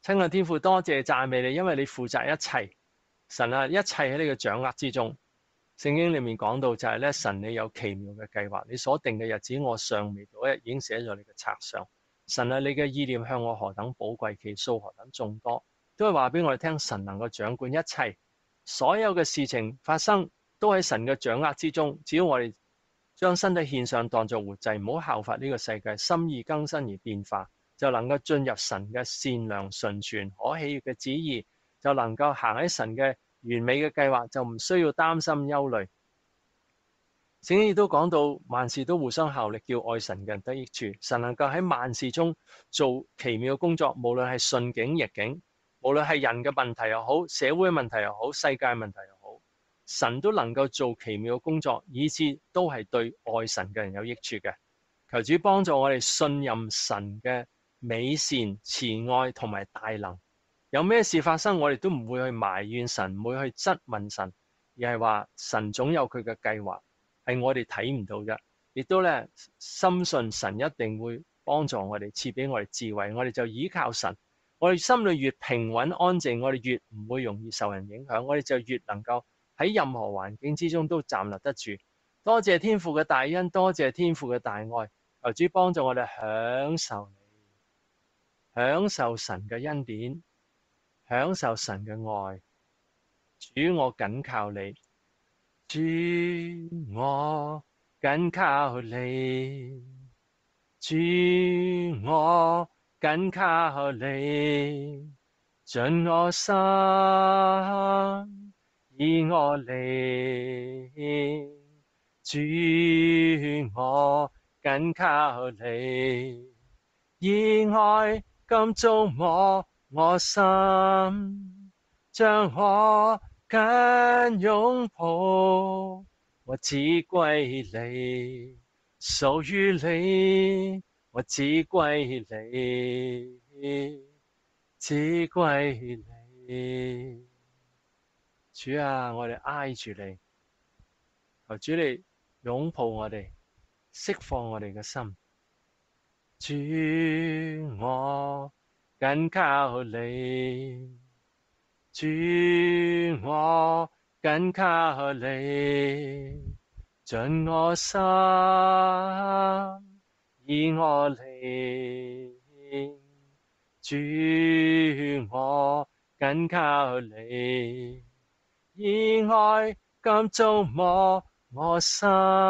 親愛天父，多謝讚美你，因為你負責一切。神啊，一切喺你嘅掌握之中。聖經裏面講到就係咧，神你有奇妙嘅計劃，你所定嘅日子我尚未到，已經寫咗你嘅冊上。神啊，你嘅意念向我何等寶貴，其數何等眾多，都係話俾我哋聽，神能夠掌管一切，所有嘅事情發生都喺神嘅掌握之中。只要我哋將身體獻上當作活祭，唔好效法呢個世界，心意更新而變化，就能夠進入神嘅善良純全可喜悅嘅旨意，就能夠行喺神嘅完美嘅計劃，就唔需要擔心憂慮。聖經亦都講到萬事都互相效力，叫愛神嘅人得益處。神能夠喺萬事中做奇妙嘅工作，無論係順境逆境，無論係人嘅問題又好，社會嘅問題又好，世界問題又好，神都能夠做奇妙嘅工作，以致都係對愛神嘅人有益處嘅。求主幫助我哋信任神嘅美善、慈愛同埋大能。有咩事發生，我哋都唔會去埋怨神，唔會去質問神，而係話神總有佢嘅計劃，係我哋睇唔到嘅。亦都咧深信神一定會幫助我哋，賜俾我哋智慧，我哋就依靠神。我哋心裏越平穩安靜，我哋越唔會容易受人影響，我哋就越能夠喺任何環境之中都站立得住。多謝天父嘅大恩，多謝天父嘅大愛，求主幫助我哋享受你，享受神嘅恩典，享受神嘅愛。主，我緊靠你，主，我緊靠你，主，我緊靠你，盡我心以我靈，主，我緊靠你，以愛今觸摸我心，將我緊擁抱，我只歸你，屬於你，我只歸你，只歸你。主啊，我哋挨住你，求主你擁抱我哋，釋放我哋嘅心。主，我緊靠你，主，我緊靠你，盡我心以我靈，主，我緊靠你，以愛今觸摸我心，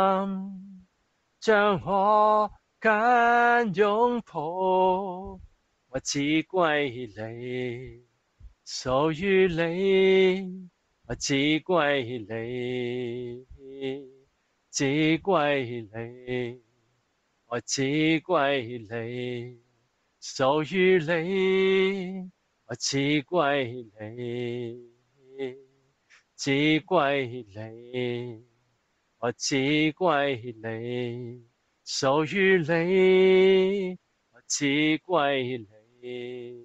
將我緊擁抱，我只歸你，屬於你，我只歸你，只歸你，我只歸你，屬於你，我只歸你，只歸你，我只歸你，屬於你，我只歸你，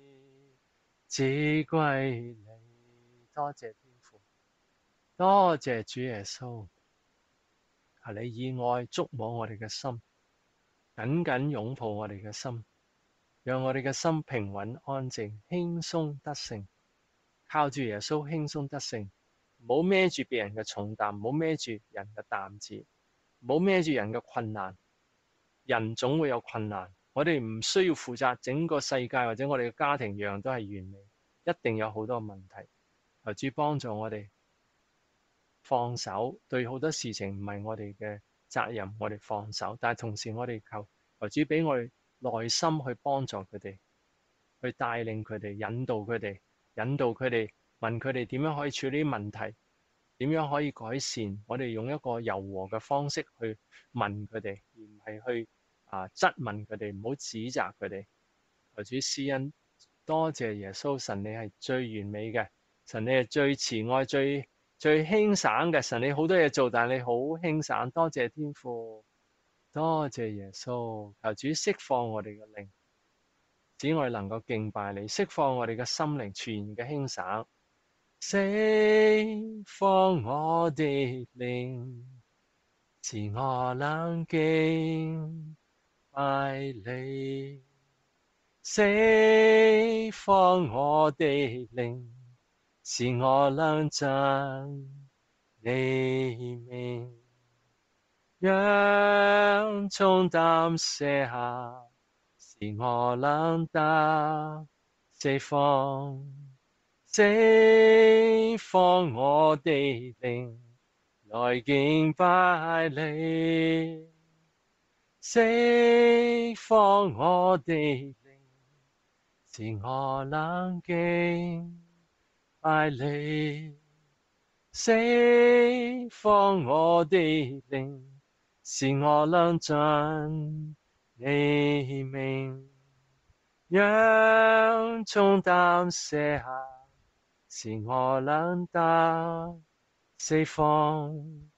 只歸你。多謝天父，多謝主耶穌，求你以愛觸摸我哋嘅心，緊緊擁抱我哋嘅心，讓我哋嘅心平穩安靜，輕鬆得勝，靠住耶穌輕鬆得勝。唔好孭住別人嘅重擔，唔好孭住人嘅擔子，唔好孭住人嘅困難。人總會有困難，我哋唔需要負責整個世界或者我哋嘅家庭樣樣都係完美，一定有好多問題。求主幫助我哋放手，對好多事情唔係我哋嘅責任，我哋放手。但係同時我哋求主俾我哋耐心去幫助佢哋，去帶領佢哋，引導佢哋，問佢哋點樣可以處理問題，點樣可以改善。我哋用一個柔和嘅方式去問佢哋，而唔係去質問佢哋，唔好指責佢哋。求主施恩，多謝耶穌，神你係最完美嘅，神你係最慈愛、最輕省嘅，神你好多嘢做，但係你好輕省。多謝天父，多謝耶穌，求主釋放我哋嘅靈，使我哋能夠敬拜你，釋放我哋嘅心靈全然嘅輕省，釋放我的靈，使我能敬拜你，釋放我的靈，使我能真你名，讓重擔卸下，使我能得釋放，釋放我的靈，來敬拜你，釋放我的靈，使我能敬拜你，釋放我的靈，使我能盡你名，讓重擔卸下，使我能得釋放，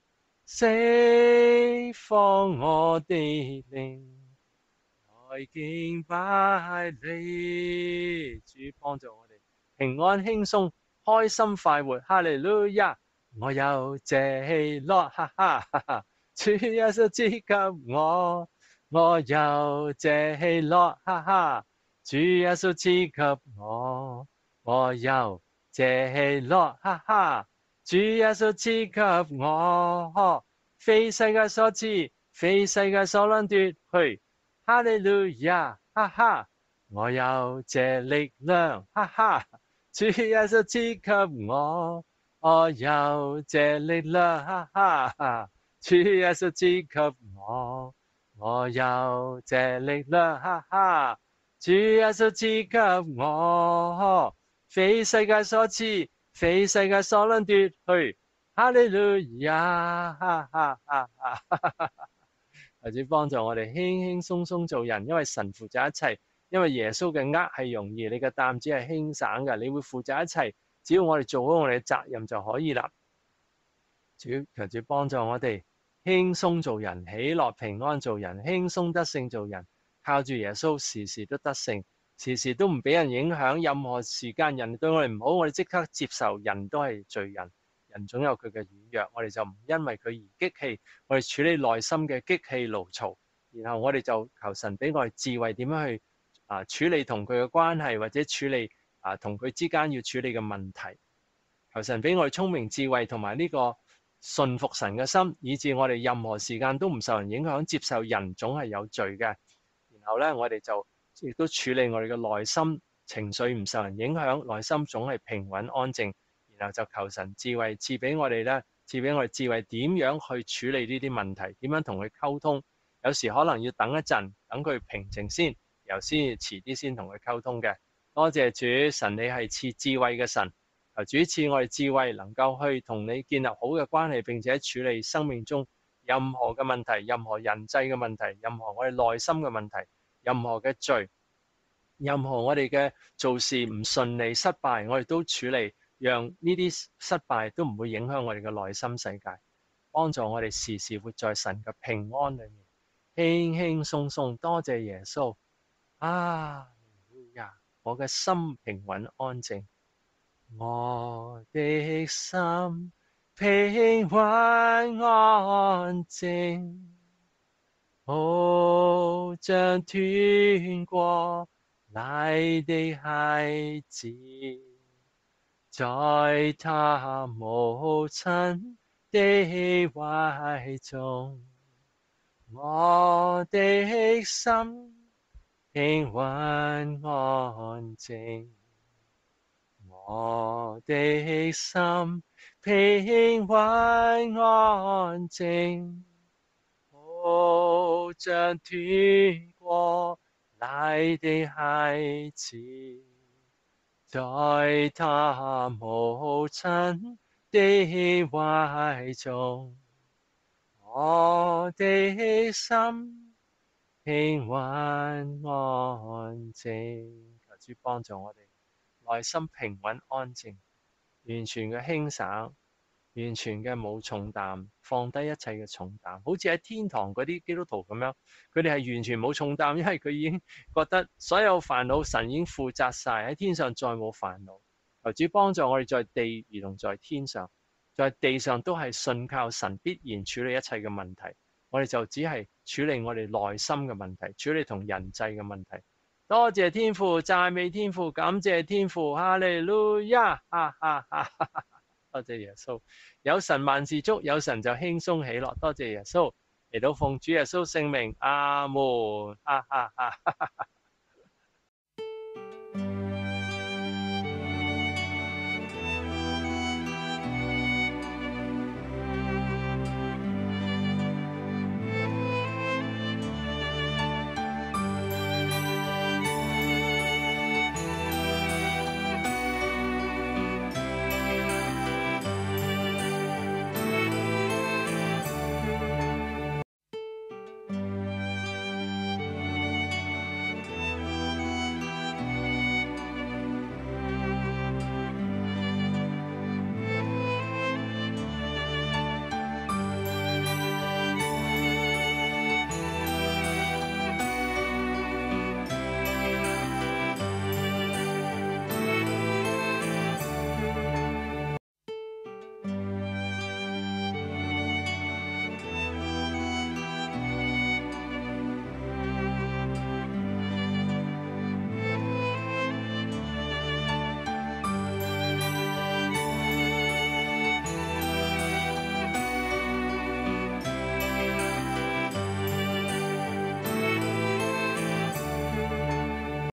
釋放我的靈，來敬拜你。主幫助我哋平安輕鬆，開心快活，哈利路亞！我有這喜樂，哈哈哈哈！主耶穌賜給我，我有這喜樂，哈哈！主耶穌賜給我，我有這喜樂，哈哈！主耶穌賜給我，非世界所賜，非世界所能奪去。哈利路亞，哈哈！我有這力量，哈哈！主耶穌賜給我，我有這力量，哈哈！主耶穌賜給我，我有這力量，哈哈！主耶穌賜給我，非世界所賜，非世界所能奪去。哈利路亞，哈哈哈哈！或者幫助我哋輕輕鬆鬆做人，因為神負責一切，因為耶穌嘅軛係容易，你嘅擔子係輕省嘅，你會負責一切，只要我哋做好我哋嘅責任就可以啦。主求主幫助我哋輕鬆做人，喜樂平安做人，輕鬆得勝做人，靠住耶穌時時都得勝，時時都唔俾人影響，任何時間人對我哋唔好，我哋即刻接受，人都係罪人。人總有佢嘅軟弱，我哋就唔因為佢而激氣，我哋處理內心嘅激氣怒嘈，然後我哋就求神俾我哋智慧點樣去處理同佢嘅關係，或者處理同佢之間要處理嘅問題。求神俾我哋聰明智慧同埋呢個信服神嘅心，以致我哋任何時間都唔受人影響，接受人總係有罪嘅。然後咧，我哋就亦都處理我哋嘅內心情緒唔受人影響，內心總係平穩安靜。然後就求神智慧賜俾我哋咧，賜俾我哋智慧點樣去處理呢啲問題，點樣同佢溝通。有時可能要等一陣，等佢平靜先，然後先遲啲先同佢溝通嘅。多謝主神，你係賜智慧嘅神，求主賜我哋智慧，能夠去同你建立好嘅關係，並且處理生命中任何嘅問題，任何人際嘅問題，任何我哋內心嘅問題，任何嘅罪，任何我哋嘅做事唔順利失敗，我哋都處理。讓呢啲失敗都唔會影響我哋嘅內心世界，幫助我哋時時活在神嘅平安裏面，輕輕鬆鬆。多謝耶穌啊！我嘅心平穩安靜，我的心平穩安靜，好像天國來的孩子。在他母親的懷中，我的心平穩安靜，我的心平穩安靜，好像天國來的孩子。在他母親的懷中，我的心平穩安靜。求主幫助我哋內心平穩安靜，完全嘅輕省，完全嘅冇重擔，放低一切嘅重擔，好似喺天堂嗰啲基督徒咁樣，佢哋係完全冇重擔，因為佢已經覺得所有煩惱神已經負責晒，喺天上再冇煩惱。求主幫助我哋在地如同在天上，在地上都係信靠神必然處理一切嘅問題，我哋就只係處理我哋內心嘅問題，處理同人際嘅問題。 多謝天父，讚美天父，感謝天父，哈利路亞，多謝耶穌。有神萬事足，有神就輕鬆喜樂。多謝耶穌，嚟到奉主耶穌聖名，阿門。